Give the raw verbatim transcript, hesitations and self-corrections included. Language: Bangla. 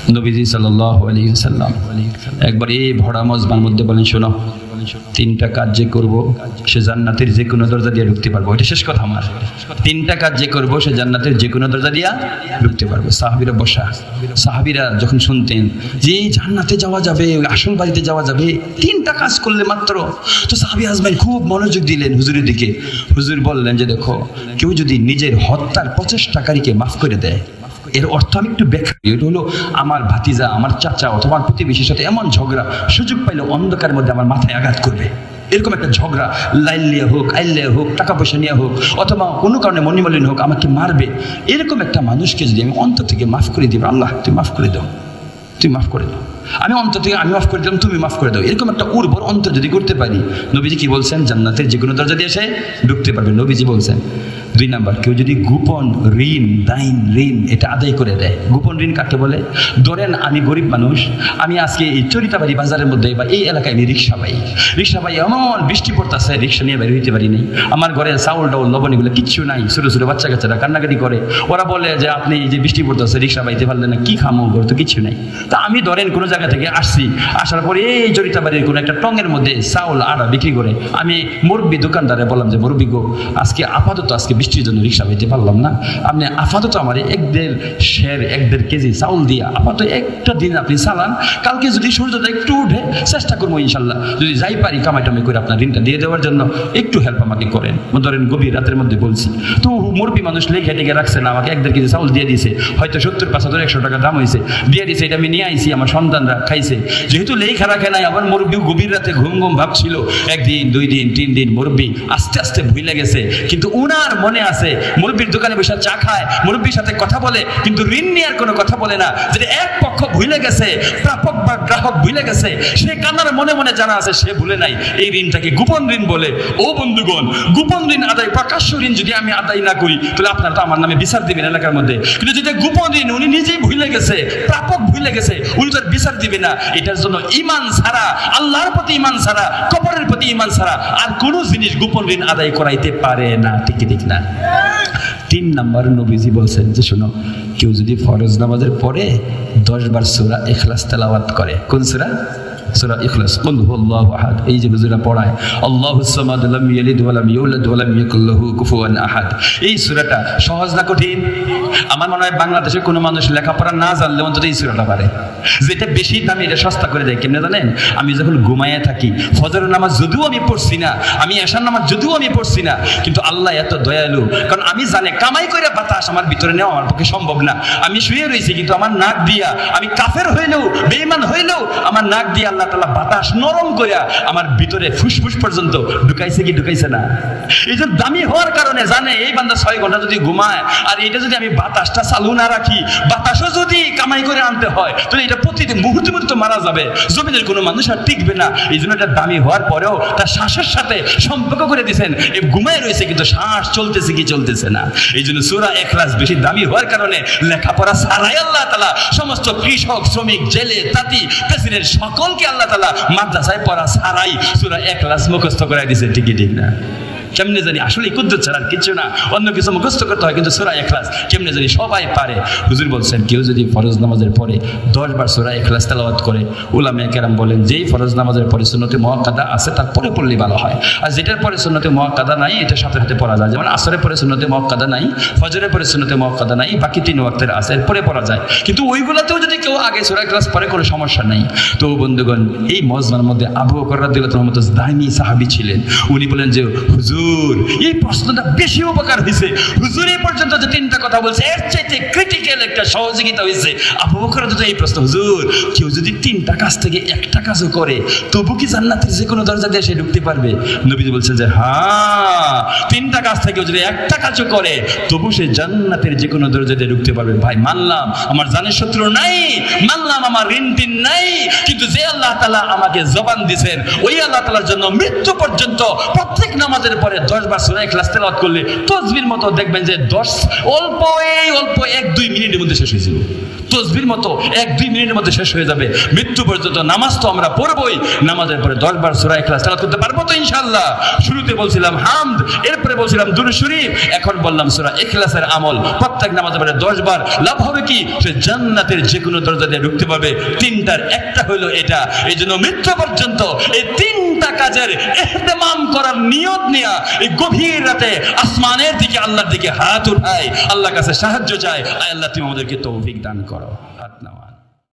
নবীজি সাল্লাল্লাহু আলাইহি ওয়াসাল্লাম একবার এই ভরা মজমার মধ্যে বলেন, শোনো, তিনটা কাজ যে করবো সে জান্নাতের যে কোনো দরজা দিয়ে ঢুকতে পারবো। এটা শেষ কথা আমার। তিনটা কাজ যে করবো সে জান্নাতের যে কোনো দরজা দিয়া ঢুকতে পারবো। সাহাবীরা বসা, সাহাবীরা যখন শুনতেন যে জান্নাতে যাওয়া যাবে, আসল বাড়িতে যাওয়া যাবে তিনটা কাজ করলে মাত্র, তো সাহাবী আজমাইন খুব মনোযোগ দিলেন হুজুরের দিকে। হুজুর বললেন যে দেখো, কেউ যদি নিজের হত্যার প্রচেষ্টাকারীকে মাফ করে দেয়, এর অর্থ আমি একটু ব্যাখ্যা করি। এটা হলো আমার ভাতিজা, আমার চাচা অথবা আমার প্রতিবেশীর সাথে এমন ঝগড়া, সুযোগ পাইলে অন্ধকারের মধ্যে আমার মাথায় আঘাত করবে, এরকম একটা ঝগড়া, লাইল নিয়ে হোক, আইল নিয়ে হোক, টাকা পয়সা নিয়ে হোক, অথবা কোনো কারণে মনিমলিন হোক, আমাকে মারবে, এরকম একটা মানুষকে যদি আমি অন্তর থেকে মাফ করে দিব, আল্লাহ তুই মাফ করে দাও, তুই মাফ করে দাও, আমি অন্তর থেকে আমি মাফ করে দিলাম, তুমি মাফ করে দাও, এরকম একটা উর্বর অন্তর যদি করতে পারি, নবীজি কি বলছেন? জান্নাতের যে কোনো দরজা দিয়ে এসে ঢুকতে পারবে। নবীজি বলছেন দুই নাম্বার, কেউ যদি গোপন ঋণ, দাইন, ঋণ এটা আদায় করে দেয়। গোপন ঋণ কাকে বলে? ধরেন আমি গরিব মানুষ, আমি আজকে এই চরিতাবাড়ি বাজারের মধ্যে বা এই এলাকায় আমি রিক্সা পাই, রিক্সা পাই এমন বৃষ্টি পড়তেছে, রিক্সা নিয়ে বের হইতে পারি নাই, আমার ঘরে চাউল ডাউল লবণ এগুলো কিচ্ছু নাই, ছোটো ছোটো বাচ্চা কাচ্চারা কান্নাকাটি করে, ওরা বলে যে আপনি এই যে বৃষ্টি পড়তেছে রিক্সা পাইতে পারলেন না, কি খামো, ঘর তো কিছু নাই। তা আমি ধরেন কোনো জায়গা থেকে আসছি, আসার পরে এই চরিতাবাড়ির কোনো একটা টঙের মধ্যে চাউল আটা বিক্রি করে আমি মুরব্বী দোকানদারে বললাম যে মুরব্বী গো, আজকে আপাতত আজকে বৃষ্টির জন্য রিক্সা পাইতে পারলাম না, আপনি আপাতত আমার এক দেড় শের এক দেড় কেজি চাউল দিয়া আপাতত একটা দিন আপনি চালান, কালকে যদি সূর্যটা একটু উঠে চেষ্টা করবো ইনশাল্লাহ, যদি যাই পারি কামাই টামাই করে আপনার ঋণটা দিয়ে দেওয়ার জন্য একটু হেল্প আমাকে করেন। ধরেন গভীর রাতের মধ্যে বলছি, তো মুরব্বী মানুষ লেখে টেকে রাখছে না, আমাকে এক দেড় কেজি চাউল দিয়ে দিয়েছে, হয়তো সত্তর পাঁচাত্তর একশো টাকা দাম হয়েছে, দিয়ে দিয়েছে, এটা আমি নিয়ে আইছি, আমার সন্তানরা খাইছে, যেহেতু লেখা রাখে নাই, আমার মুরব্বী গভীর রাতে ঘুম ঘুম ভাবছিল, একদিন দুই দিন তিন দিন মুরব্বী আস্তে আস্তে ভুলে গেছে, কিন্তু উনার মনে আছে, মুরব্বীর দোকানে বসে চা খায়, মুরব্বীর সাথে কথা বলে, কিন্তু ঋণ নেওয়ার কোনো কথা বলে না, যেটা এক পক্ষ ভুলে গেছে, প্রাপক বা গ্রাহক ভুলে গেছে, সে কান্নার মনে মনে জানা আছে, সে ভুলে নাই, এই ঋণটাকে গোপন ঋণ বলে। ও বন্ধুগণ, গোপন ঋণ আদায়, প্রকাশ্য ঋণ যদি আমি আদায় না করি, তাহলে আপনারা তো আমার নামে বিচার দিবেন এলাকার মধ্যে, কিন্তু যেটা গোপন ঋণ উনি নিজেই ভুলে গেছে, প্রাপক ভুলে গেছে, উনি তার বিচার দিবে না। এটার জন্য ঈমান ছাড়া, আল্লাহর প্রতি ঈমান ছাড়া, কবরের প্রতি ঈমান ছাড়া আর কোনো জিনিস গোপন ঋণ আদায় করাইতে পারে না, ঠিক ঠিক না? তিন নাম্বার, নবীজি বলছেন যে শোনো, কেউ যদি ফরজ নামাজের পরে দশ বার সূরা ইখলাস তেলাওয়াত করে, কোন সূরা? সূরা ইখলাস, কুল হুয়াল্লাহু আহাদ, এই যে হুজুরা পড়ায়, আল্লাহুস সামাদ লাম ইয়ালিদ ওয়া লাম ইউলাদ ওয়া লাম ইয়াকুল লাহু কুফুয়ান আহাদ, এই সূরাটা সহজ না কঠিন? আমার মনে হয় বাংলাদেশে কোনো মানুষ লেখাপড়া না জানলে অন্তত এই সূরাটা পারে। যেটা বেশি দামি এটা সস্তা করে দেয় কেমনে জানেন? আমি যখন ঘুমাইয়া থাকি, ফজরের নামাজ যদিও আমি পড়ছি না, আমি এশার নামাজ যদিও আমি পড়ছি না, কিন্তু আল্লাহ এত দয়ালু, কারণ আমি জানে কামাই করে বাতাস আমার ভিতরে নেওয়া আমার পক্ষে সম্ভব না, আমি শুয়ে রয়েছি, কিন্তু আমার নাক দিয়া, আমি কাফের হইলেও বেঈমান হইলেও আমার নাক দিয়ে আল্লাহ তাআলা বাতাস নরম করে আমার ভিতরে ফুসফুস পর্যন্ত ঢুকাইছে কি ঢুকাইছে না? এই যে দামি হওয়ার কারণে জানে এই বান্দা ছয় ঘন্টা যদি ঘুমায়, আর এটা যদি আমি বাতাসটা চালু না রাখি, বাতাসও যদি কামাই করে আনতে হয়, তাহলে এটা প্রতিদিন মুহূর্তে মুহূর্তে মারা যাবে, জমিনের কোনো মানুষ আর টিকবে না। এই জন্য এটা দামি হওয়ার পরেও তার শ্বাসের সাথে সম্পর্ক করে দিয়েছেন, এই ঘুমায় রয়েছে কিন্তু শ্বাস চলতেছে কি চলতেছে না। এই জন্য সূরা ইখলাস বেশি দামি হওয়ার কারণে লেখাপড়া ছাড়াই আল্লাহ তাআলা সমস্ত কৃষক, শ্রমিক, জেলে, তাঁতি, প্রেসিডেন্ট সকলকে আল্লাহ তাআলা মাদ্রাসায় পড়া ছাড়াই সূরা ইখলাস মুখস্থ করাই দিয়েছে, ঠিক ঠিক না? কেমনে জানি, আসলে কুদ্দুত ছাড়া কিছু না, অন্য কিছু মুখস্থ করতে হয়, কিন্তু সূরা ইখলাস কেমনে জানি সবাই পারে। হুজুর বলছেন কেউ যদি ফরজ নামাজের পরে দশ বার সূরা ইখলাস তেলাওয়াত করে, উলামায়ে কেরাম বলেন যেই ফরজ নামাজের পরে সুন্নতে মুআক্কাদা আছে তার পরে পড়লেই ভালো হয়, আর যেটার পরে সুন্নতে মুআক্কাদা নাই এটা সাথে সাথে পড়া যায়, যেমন আসরের পরে সুন্নতে মুআক্কাদা নাই, ফজরের পরে সুন্নতে মুআক্কাদা নাই, বাকি তিন ওয়াক্তের আছে এরপরে পড়া যায়, কিন্তু ওইগুলোতেও যদি কেউ আগে সূরা ইখলাস পড়ে কোনো সমস্যা নাই। তো বন্ধুগণ, এই মজমার মধ্যে আবু বকর রাদিয়াল্লাহু আনহু দামি সাহাবী ছিলেন, উনি বলেন যে হুজুর এই প্রশ্নটা বেশি উপকার হয়েছে, হুজুর এই পর্যন্ত যে তিনটা কথা বলছে এর চাইতে ক্রিটিক্যাল একটা সহযোগিতা হয়েছে আবু বকর রাদিয়াল্লাহু এই প্রশ্ন, হুজুর কেউ যদি তিনটা কাজ থেকে একটা কাজও করে তবু কি জান্নাতের যে কোনো দরজা দিয়ে সে ঢুকতে পারবে? নবীজি বলছেন যে হ্যাঁ, তিনটা কাজ থেকে যদি একটা কাজও করে তবু সে জান্নাতের যে কোনো দরজা দিয়ে ঢুকতে পারবে। ভাই মানলাম আমার জানের শত্রু নাই, মানলাম আমার ঋণ টিন নাই, কিন্তু যে আল্লাহ তাআলা আমাকে জবান দিয়েছেন ওই আল্লাহ তাআলার জন্য মৃত্যু পর্যন্ত প্রত্যেক নামাজের পরে দশ বার সূরা ইখলাস তেলাওয়াত করলে তসবির মতো দেখবেন যে দশ অল্প এই অল্প এক দুই মিনিটের মধ্যে শেষ হয়ে যাবে। তসবির মতো এক দুই মিনিটের মধ্যে শেষ হয়ে যাবে। মৃত্যু পর্যন্ত নামাজ তো আমরা পড়বই, নামাজের পরে দশ বার সূরা ইখলাস তেলাওয়াত করতে পারবো তো ইনশাআল্লাহ। শুরুতে বলছিলাম হামদ, এরপরে বলছিলাম দুরূদ শরীফ, এখন বললাম সূরা ইখলাসের আমল প্রত্যেক নামাজের পরে দশ বার। লাভ হবে কি? সে জান্নাতের যে কোনো দরজা দিয়ে ঢুকতে পারবে। তিনটার একটা হলো এটা। এই জন্য মৃত্যু পর্যন্ত এই তিনটা কাজের ইহতিমাম করার নিয়ত নিয়া এই গভীর রাতে আসমানের দিকে আল্লাহর দিকে হাত উঠায়, আল্লাহর কাছে সাহায্য চায়। আল্লাহ তুমি আমাদেরকে তৌফিক দান করো। হাত নামান।